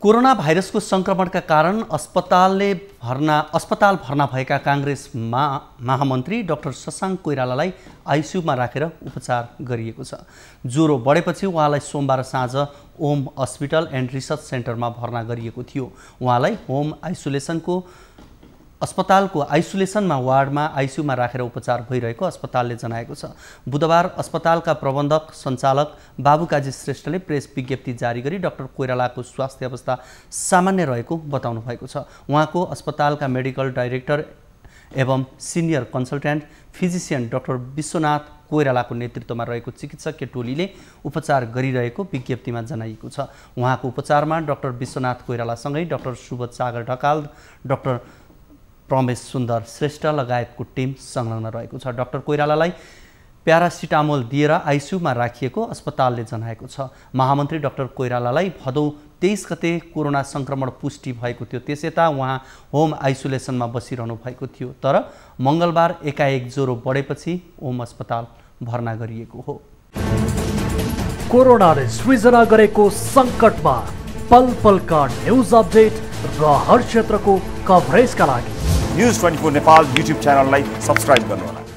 Corona भाइरसको संक्रमणका कारण अस्पताल भर्ना भएका कांग्रेस महामन्त्री डाक्टर शशाङ्क कोइरालालाई आइसियुमा राखेर उपचार गरिएको छ। ज्वरो बढेपछि उहाँलाई सोमबार साँझ ओम हस्पिटल एन्ड रिसर्च सेन्टरमा भर्ना गरिएको थियो। उहाँलाई होम आइसोलेसनको अस्पतालको आइसोलेसनमा वार्डमा आइसियुमा राखेर उपचार भइरहेको अस्पतालले जनाएको छ। बुधबार अस्पतालका प्रबन्धक सञ्चालक बाबुकाजी श्रेष्ठले प्रेस विज्ञप्ति जारी गरी डाक्टर कोइरालाको स्वास्थ्य अवस्था सामान्य रहेको बताउनु भएको छ। उहाँको अस्पतालका मेडिकल डाइरेक्टर एवं senior consultant physician doctor Bishwanath कोइरालाको नेतृत्वमा रहेको चिकित्सकीय टोलीले उपचार गरिरहेको विज्ञप्तिमा जनाइएको छ। उहाँको उपचारमा डाक्टर विश्वनाथ कोइरालासँगै doctor Subodh Sagar Dhakal, doctor Pramesh Sundar Shrestha लगायतको team संलग्न रहेको छ। डाक्टर कोइरालालाई प्यारासिटामोल दिएर आइसियुमा राखिएको अस्पतालले जनाएको छ। महामन्त्री डाक्टर कोइरालालाई भदौ 23 गते कोरोना संक्रमण पुष्टि भएको थियो। त्यसयता उहाँ होम आइसोलेसनमा बसिरहनु भएको थियो, तर मंगलबार एकाएक ज्वरो बढेपछि ओम अस्पताल भर्ना गरिएको हो। कोरोनाले सृजना गरेको संकटमा पल पलका न्यूज अपडेट र हर क्षेत्रको कभरेजका लागि न्यूज 24 नेपाल युट्युब च्यानललाई सब्स्क्राइब गर्नुहोला।